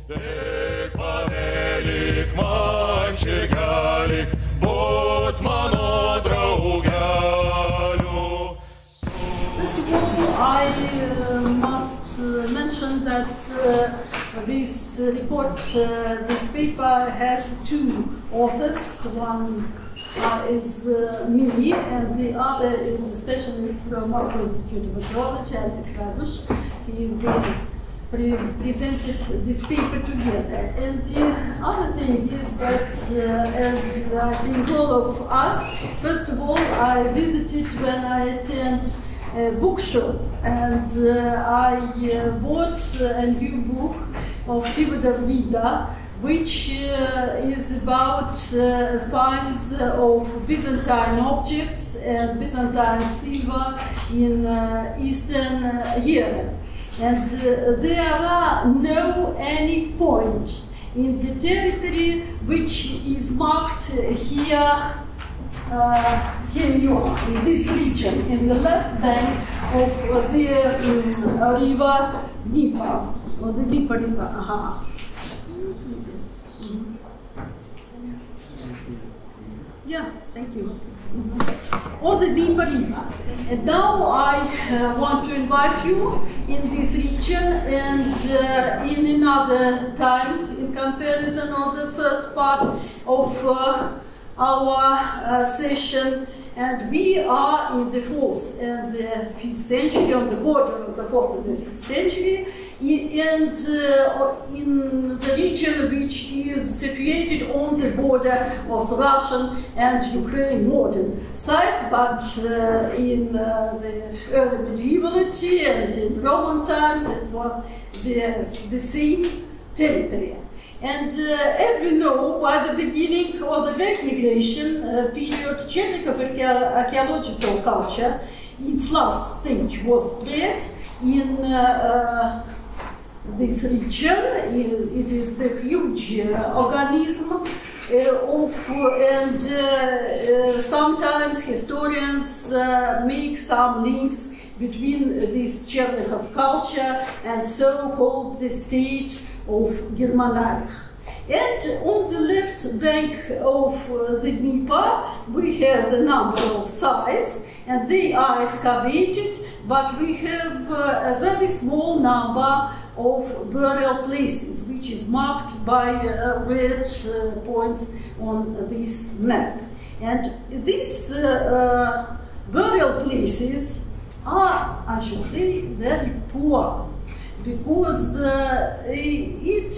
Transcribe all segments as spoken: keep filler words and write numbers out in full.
I uh, must uh, mention that uh, this report, uh, this paper has two authors. One uh, is uh, me, and the other is the specialist from Moscow Institute of Meteorology, Alek Radush. He pre presented this paper together. And the other thing is that, uh, as I think all of us, first of all, I visited when I attended a bookshop, and uh, I uh, bought a new book of Tivadar Vida, which uh, is about uh, finds of Byzantine objects and Byzantine silver in uh, Eastern uh, Europe. And uh, there are no any point in the territory which is marked here. Uh, here you are, in this region, in the left bank of uh, the um, river Dnieper, or the Dnieper River. Aha. Mm-hmm. Yeah, thank you. Mm-hmm. Or the Dnieper River. And now I uh, want to invite you in this region, and uh, in another time, in comparison of the first part of uh, our uh, session, and we are in the fourth and the fifth century, on the border of the fourth and the fifth century, and uh, in the region which is situated on the border of the Russian and Ukraine modern sites, but uh, in uh, the early medievality and in Roman times it was the, the same territory. And uh, as we know, by the beginning of the Great Migration uh, period, Chernikov archaeological culture, its last stage was spread in uh, uh, this region. It is the huge uh, organism uh, of, and uh, uh, sometimes historians uh, make some links between this Chernikov culture and so-called the state of Germanarch. And on the left bank of uh, the Dnieper, we have the number of sites, and they are excavated, but we have uh, a very small number of burial places, which is marked by uh, red uh, points on this map. And these uh, uh, burial places are, I should say, very poor, because uh, it,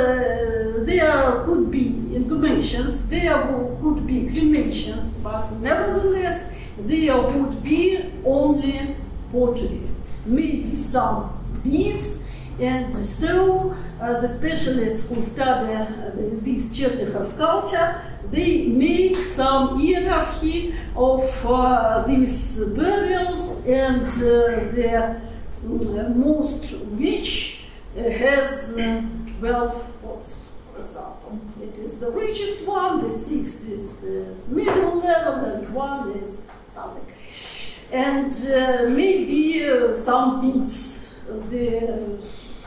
uh, there could be inhumations, there could be cremations, but nevertheless there would be only pottery, maybe some beads. And so uh, the specialists who study uh, this Chernikov culture, they make some hierarchy of uh, these burials, and uh, the uh, most rich uh, has uh, twelve pots, for example. It is the richest one, the sixth is the middle level, and one is something. And uh, maybe uh, some beads. The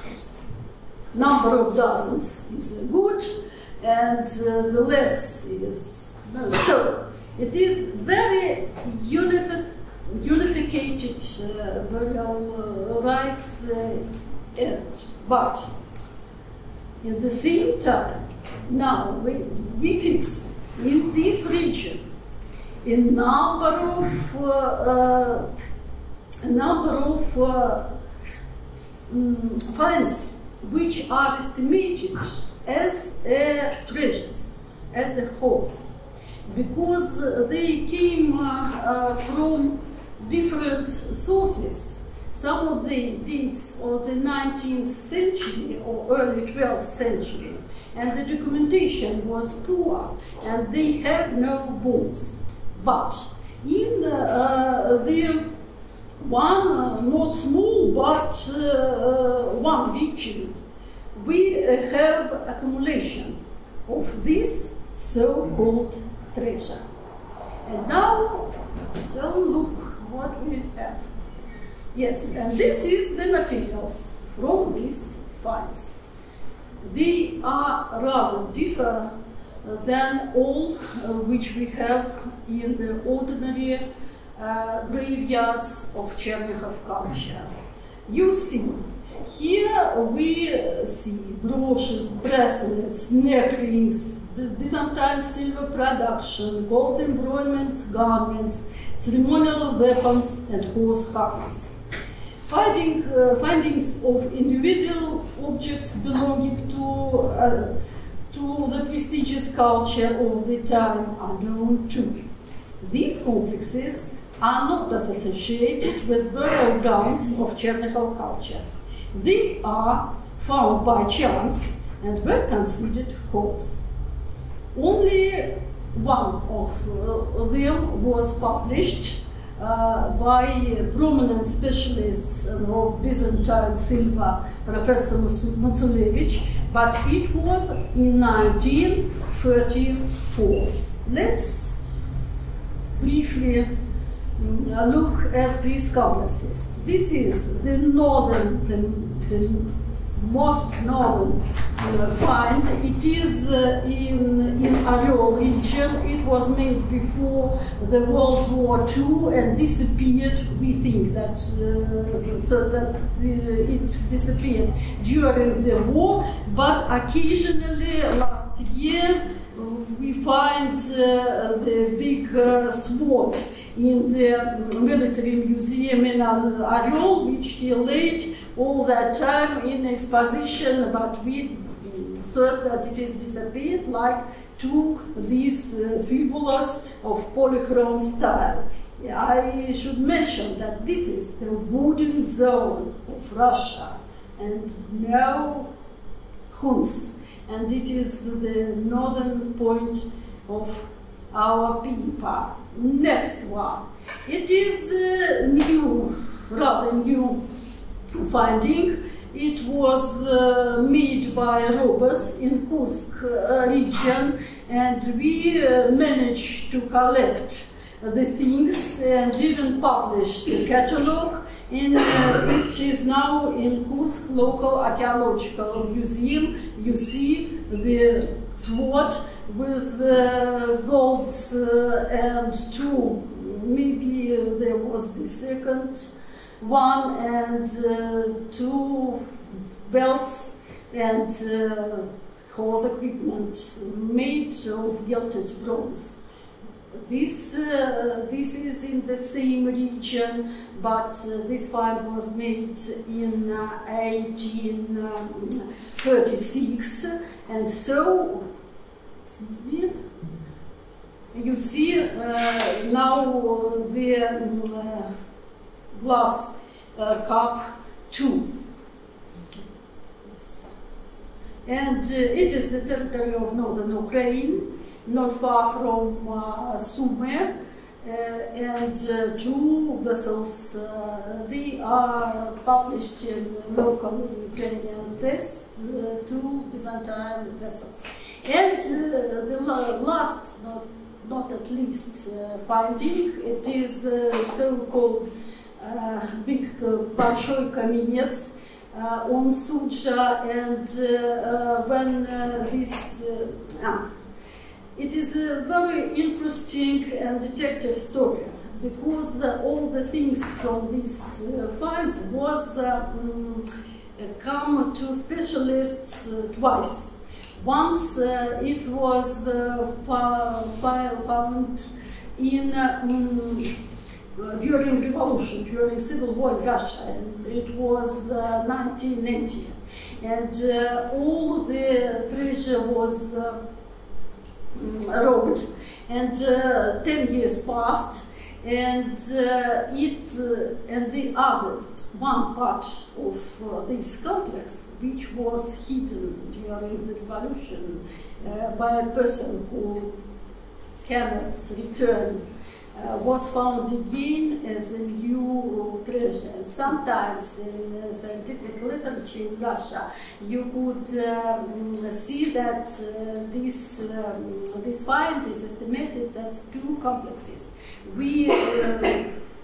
number of dozens is good, and uh, the less is no. So it is very unified, unified uh, burial uh, rites, uh, and but at the same time, now we, we fix in this region a number of uh, uh, a number of uh, um, finds which are estimated as uh, treasures, as a hoards, because uh, they came uh, uh, from different sources. Some of the dates of the nineteenth century or early twelfth century, and the documentation was poor, and they have no bones. But in the, uh, the one uh, not small, but uh, uh, one region, we uh, have accumulation of this so-called treasure. And now, shall we look what we have. Yes, and this is the materials from these finds. they are rather different than all uh, which we have in the ordinary uh, graveyards of Chernihiv culture. You see, here we see brooches, bracelets, neck rings, Byzantine silver production, gold embroidered garments, ceremonial weapons, and horse harness. Finding, uh, findings of individual objects belonging to, uh, to the prestigious culture of the time are known too. These complexes are not associated with burial grounds of Chernihiv culture. They are found by chance and were considered holes. Only one of uh, them was published uh, by prominent specialists of Byzantine silver, Professor Matsulevich, but it was in nineteen thirty-four. Let's briefly uh, look at these complexes. This is the northern, the, the most northern uh, find. It is uh, in, in Oryol region. It was made before the World War Two and disappeared. We think that, uh, so that the, it disappeared during the war, but occasionally last year we find uh, the big uh, sword in the military museum in Oryol, which he laid all that time in exposition, but we thought that it is disappeared, like to these uh, fibulas of polychrome style. I should mention that this is the wooden zone of Russia and no Huns, and it is the northern point of our Pipa. Next one. It is uh, new, rather new finding. It was uh, made by robbers in Kursk uh, region, and we uh, managed to collect uh, the things and even publish the catalog. In, uh, it is now in Kursk Local Archaeological Museum. You see the sword with uh, gold uh, and two, maybe uh, there was the second one, and uh, two belts and uh, horse equipment made of gilded bronze. This, uh, this is in the same region, but uh, this find was made in uh, eighteen thirty-six, and so, excuse me, you see uh, now the uh, glass uh, cup too. And uh, it is the territory of northern Ukraine, not far from uh, Sumy, uh, and uh, two vessels, uh, they are published in local Ukrainian text, uh, two Byzantine vessels. And uh, the last, not, not at least, uh, finding, it is uh, so-called uh, big uh, Большой Каменец uh, on Sucha, and uh, uh, when uh, this uh, ah, it is a very interesting and detective story, because uh, all the things from these uh, finds was uh, um, come to specialists uh, twice. Once uh, it was uh, found in uh, um, during revolution, during civil war in Russia, and it was uh, nineteen ninety, and uh, all the treasure was uh, robbed, and uh, ten years passed, and uh, it uh, and the other one part of uh, this complex, which was hidden during the revolution uh, by a person who cannot return, uh, was found again as a new treasure. And sometimes in uh, scientific literature in Russia, you could um, see that uh, this, um, this find is estimated as two complexes. We uh,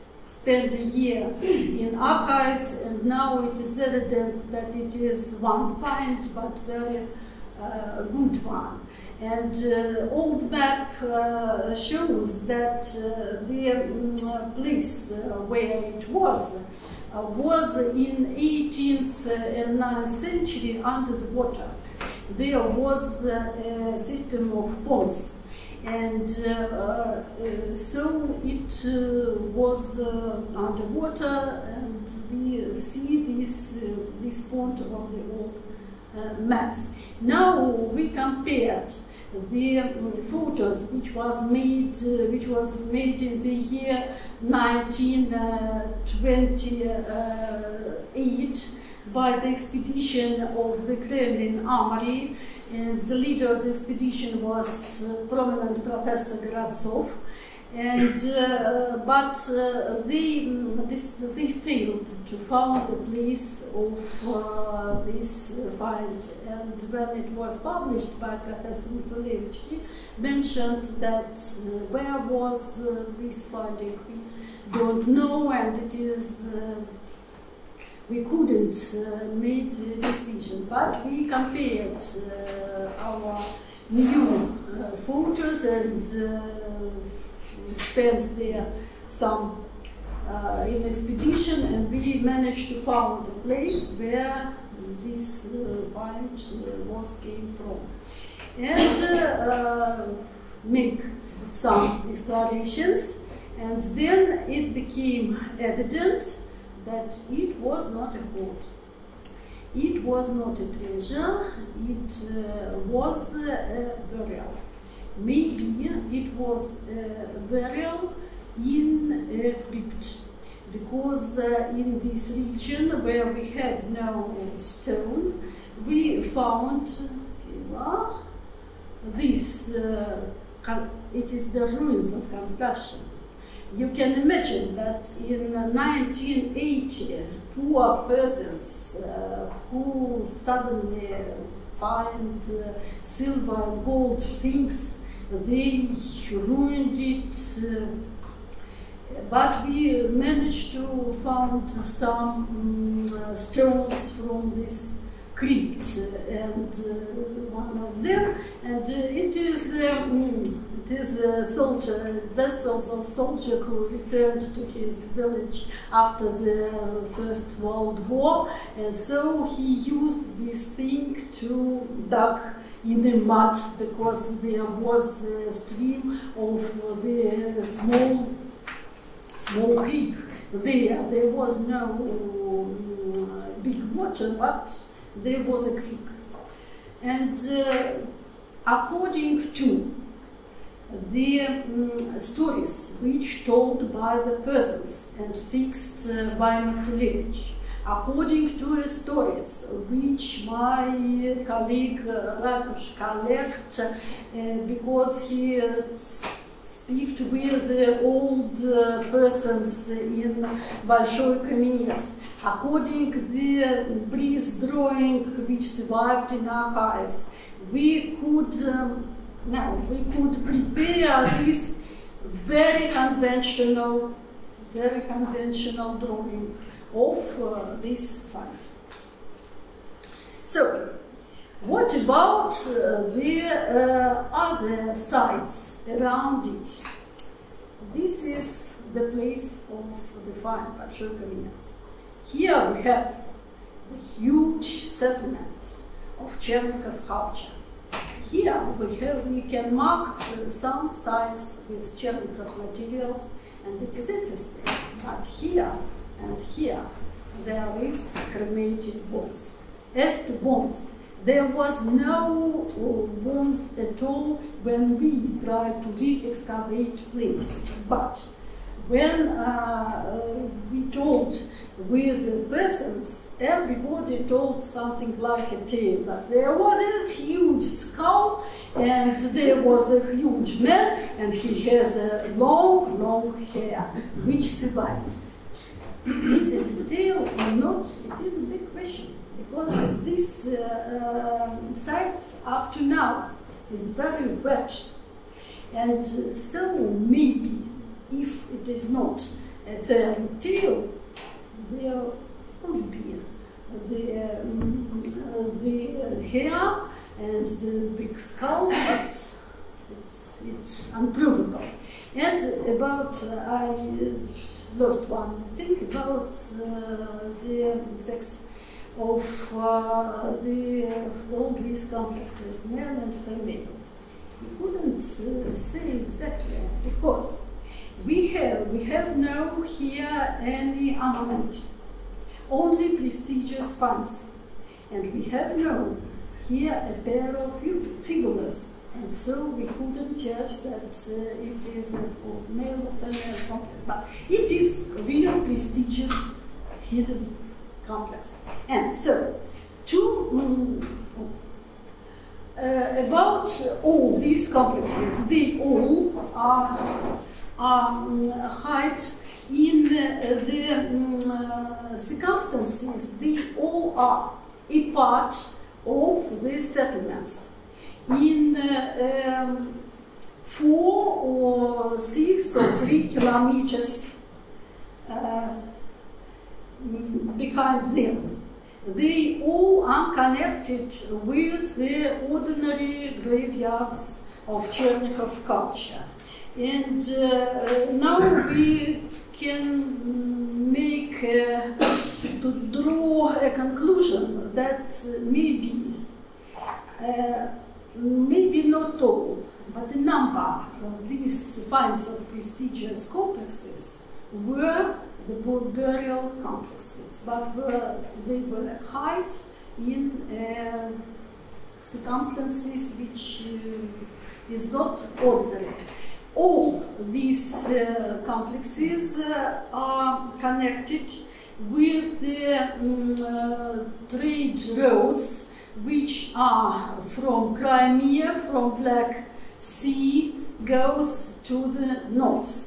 spent a year in archives, and now it is evident that it is one find, but very uh, good one. And uh, old map uh, shows that uh, the um, place uh, where it was uh, was in eighteenth and ninth century under the water. There was uh, a system of ponds, and uh, uh, so it uh, was uh, underwater, and we see this uh, this pond of the old uh, maps. Now we compared the um, photos which was made uh, which was made in the year nineteen twenty-eight by the expedition of the Kremlin Armory, and the leader of the expedition was uh, prominent Professor Gradtsov. And uh, but uh, they this they failed to find the place of uh, this find. And when it was published by Professor Mitsulevich, he mentioned that uh, where was uh, this finding, we don't know, and it is uh, we couldn't uh, make a decision. But we compared uh, our new uh, photos and uh, spent there some uh, in expedition, and we managed to find a place where this uh, find uh, was came from, and uh, uh, make some explorations, and then it became evident that it was not a hoard. It was not a treasure, it uh, was a burial. Maybe it was a burial in a crypt, because uh, in this region where we have no stone, we found uh, this, uh, it is the ruins of construction. You can imagine that in nineteen eighty, poor peasants uh, who suddenly find uh, silver and gold things, they ruined it, uh, but we managed to find some um, uh, stones from this crypt, uh, and uh, one of them, and uh, it is um, it is a soldier, vessels of soldier who returned to his village after the First World War, and so he used this thing to dug in the mud, because there was a stream of the small small creek there. There was no um, big water, but there was a creek. And uh, according to the um, stories which told by the peasants and fixed uh, by Mitsulevich, according to the stories which my colleague uh, Radush collect, uh, because he uh, speak with the old uh, persons in Большой Kamenets, according to the brief drawing which survived in archives, we could um, now we could prepare this very conventional, very conventional drawing of uh, this find. So, what about uh, the uh, other sites around it? This is the place of the find, Большой Kamenets. Here we have the huge settlement of Chernikov-Khavcha. Here we have we can mark uh, some sites with Chernikov materials, and it is interesting. But here and here there is cremated bones. As to bones, there was no uh, bones at all when we tried to re-excavate place. But when uh, uh, we told with the peasants, everybody told something like a tale, that there was a huge skull and there was a huge man and he has a long, long hair, which survived. Is it a tale or not? It is a big question, because this uh, um, site up to now is very wet, and uh, so maybe if it is not a fairy tale, there would be the, um, the hair and the big skull, but it's, it's unprovable. And about, uh, I lost one thing about uh, the sex of uh, the, uh, all these complexes, male and female. We couldn't uh, say exactly, because we have, we have no here any armament, only prestigious funds, and we have no here a pair of fibulars, and so we couldn't judge that uh, it is a male or female complex, but it is a real prestigious hidden complex. And so, to um, uh, about all these complexes, they all are, are um, hide in uh, the um, uh, circumstances. They all are a part of the settlements. In uh, um, four or six or three kilometers uh, behind them, they all are connected with the ordinary graveyards of Chernihiv culture. And uh, now we can make, uh, to draw a conclusion that maybe, uh, maybe not all, but a number of these finds of prestigious complexes were the burial complexes, but were, they were hid in uh, circumstances which uh, is not ordinary. All these uh, complexes uh, are connected with the um, uh, trade roads which are from Crimea, from Black Sea, goes to the north.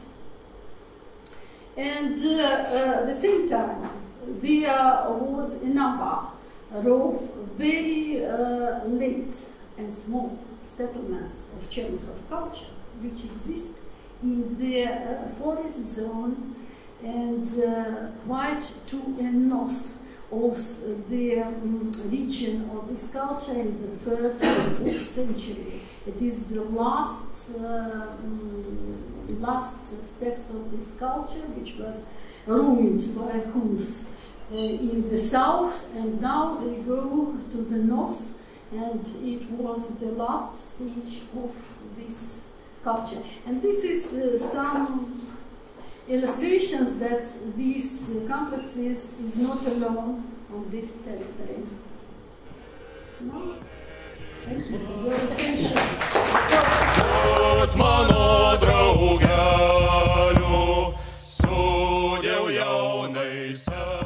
And uh, uh, at the same time, there was a number of very uh, late and small settlements of Chernihiv culture which exist in the uh, forest zone and uh, quite to the north of the um, region of this culture in the third and fourth century. It is the last, uh, um, last steps of this culture which was ruined by Huns uh, in the south, and now they go to the north, and it was the last stage of this culture. And this is uh, some illustrations that these uh, complexes is not alone on this territory. No? Thank you for your attention. От